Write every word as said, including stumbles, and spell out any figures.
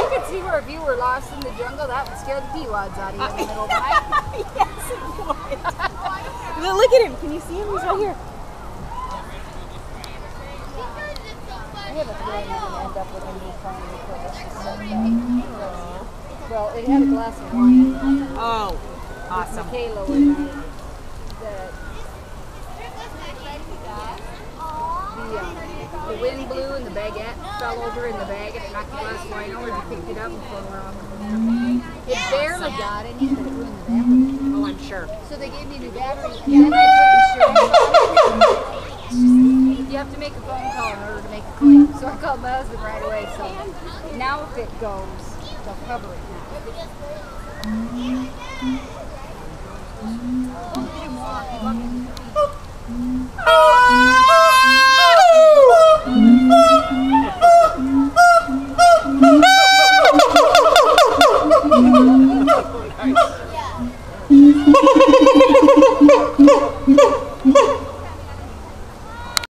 I could see where if you were lost in the jungle, that would scare the peawads out of you in the middle of the night. Yes, it would. Look at him. Can you see him? He's right here. I have a feeling you're going to end up with a new phone because it's just so bad. Well, it had a glass of wine. Oh, awesome. Michaela was the, the, uh, the wind blew and the baguette fell over in the bag and it knocked the glass of wine over and you picked it up and flung her off. It barely got in you, but it ruined the battery. Oh, I'm sure. So they gave me a new battery and then I put insurance on it. You have to make a phone call in order to make a claim. So I called my husband right away. So now if it goes, they'll cover it now. Don't get him walk. He's walking. Nice.